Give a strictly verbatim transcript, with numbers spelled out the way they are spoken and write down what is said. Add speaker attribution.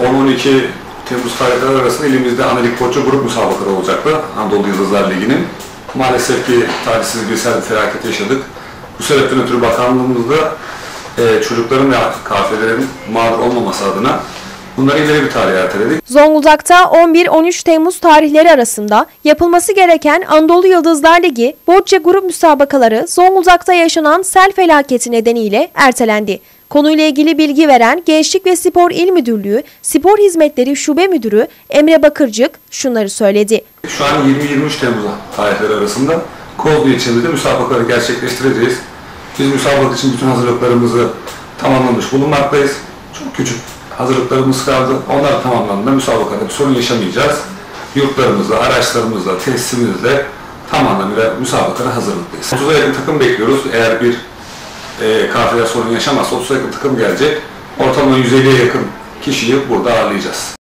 Speaker 1: on on iki Temmuz tarihleri arasında ilimizde ana lig poğaça grup müsabakaları olacaktı Anadolu Yıldızlar Ligi'nin. Maalesef ki talihsiz bir sel felaket yaşadık. Bu sebepten ötürü bakanlığımızda e, çocukların ve kafirlerin mağdur olmaması adına bunları ileri bir tarihe erteledik.
Speaker 2: Zonguldak'ta on bir on üç Temmuz tarihleri arasında yapılması gereken Anadolu Yıldızlar Ligi Boğaça grup müsabakaları Zonguldak'ta yaşanan sel felaketi nedeniyle ertelendi. Konuyla ilgili bilgi veren Gençlik ve Spor İl Müdürlüğü Spor Hizmetleri Şube Müdürü Emre Bakırcık şunları söyledi.
Speaker 1: Şu an yirmi yirmi üç Temmuz tarihleri arasında Kozlu ilçemizde müsabakaları gerçekleştireceğiz. Biz müsabaka için bütün hazırlıklarımızı tamamlamış bulunmaktayız. Çok küçük hazırlıklarımız kaldı. Onlar tamamlandığında müsabakada bir sorun yaşamayacağız. Yurtlarımızla, araçlarımızla, tesisimizle tam anlamıyla müsabakada hazırlıklıyız. otuza yakın takım bekliyoruz. Eğer bir e, kafile sorun yaşamazsa otuza yakın takım gelecek. Ortalama yüz elliye yakın kişiyi burada ağırlayacağız.